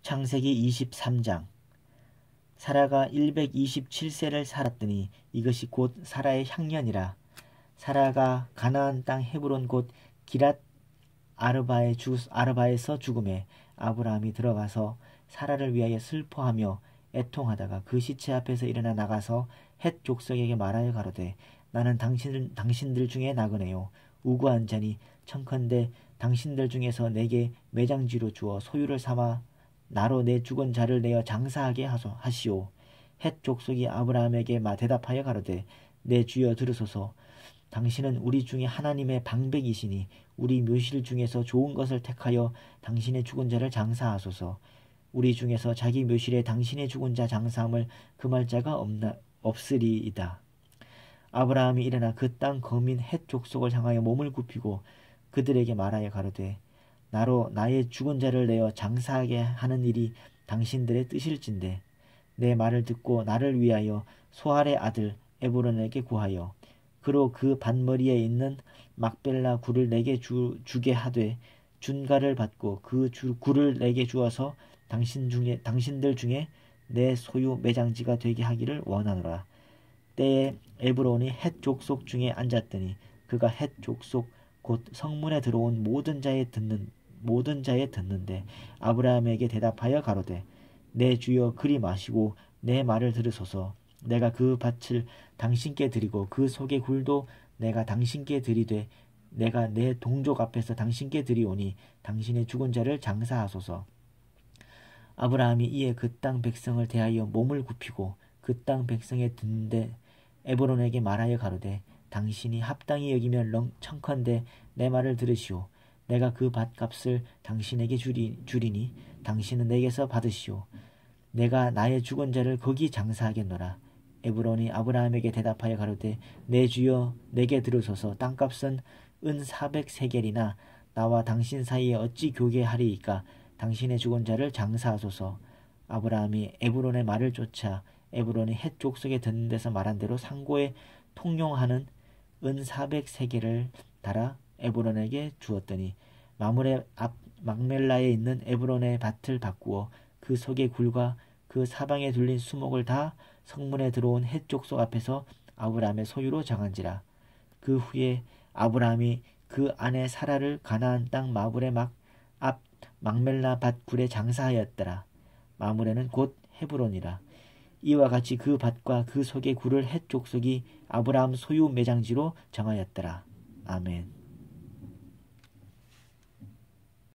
창세기 23장. 사라가 127세를 살았더니 이것이 곧 사라의 향년이라. 사라가 가나안 땅 헤브론 곧 기랏 아르바에서 죽음에 아브라함이 들어가서 사라를 위하여 슬퍼하며 애통하다가 그 시체 앞에서 일어나 나가서 헷 족속에게 말하여 가로되 나는 당신들 중에 나그네요 우구한 자니 청컨대 당신들 중에서 내게 매장지로 주어 소유를 삼아 나로 내 죽은 자를 내어 장사하게 하시오. 헷 족속이 아브라함에게 대답하여 가로되 내 주여 들으소서. 당신은 우리 중에 하나님의 방백이시니 우리 묘실 중에서 좋은 것을 택하여 당신의 죽은 자를 장사하소서. 우리 중에서 자기 묘실에 당신의 죽은 자 장사함을 금할 자가 없으리이다. 아브라함이 일어나 그 땅 거민 헷 족속을 향하여 몸을 굽히고 그들에게 말하여 가로되 나로 나의 죽은 자를 내어 장사하게 하는 일이 당신들의 뜻일진데 내 말을 듣고 나를 위하여 소할의 아들 에브론에게 구하여 그로 그 밭머리에 있는 막벨라 굴을 내게 주게 하되 준가를 받고 그 굴을 내게 주어서 당신들 중에 내 소유 매장지가 되게 하기를 원하노라. 때에 에브론이 헷 족속 중에 앉았더니 그가 헷 족속 곧 성문에 들어온 모든 자에 듣는데 아브라함에게 대답하여 가로되 내 주여 그리 마시고 내 말을 들으소서. 내가 그 밭을 당신께 드리고 그 속의 굴도 내가 당신께 드리되 내가 내 동족 앞에서 당신께 드리오니 당신의 죽은 자를 장사하소서. 아브라함이 이에 그 땅 백성을 대하여 몸을 굽히고 그 땅 백성에 듣는데 에브론에게 말하여 가로되 당신이 합당히 여기면 청컨대 내 말을 들으시오. 내가 그 밭값을 당신에게 주리니 당신은 내게서 받으시오. 내가 나의 죽은 자를 거기 장사하겠노라. 에브론이 아브라함에게 대답하여 가로되 내 주여 내게 들으소서. 땅값은 은 400세겔이나 나와 당신 사이에 어찌 교개하리이까. 당신의 죽은 자를 장사하소서. 아브라함이 에브론의 말을 쫓아 에브론이 헷 족속에 듣는 데서 말한 대로 상고에 통용하는 은 400세겔을 달아 에브론에게 주었더니 마물의 앞 막멜라에 있는 에브론의 밭을 바꾸어 그 속의 굴과 그 사방에 둘린 수목을 다 성문에 들어온 헷 족속 앞에서 아브라함의 소유로 정한지라. 그 후에 아브라함이 그 아내 사라를 가나안 땅 마물의 앞 막멜라 밭 굴에 장사하였더라. 마물에는 곧 헤브론이라. 이와 같이 그 밭과 그 속의 굴을 헷 족속이 아브라함 소유 매장지로 정하였더라. 아멘.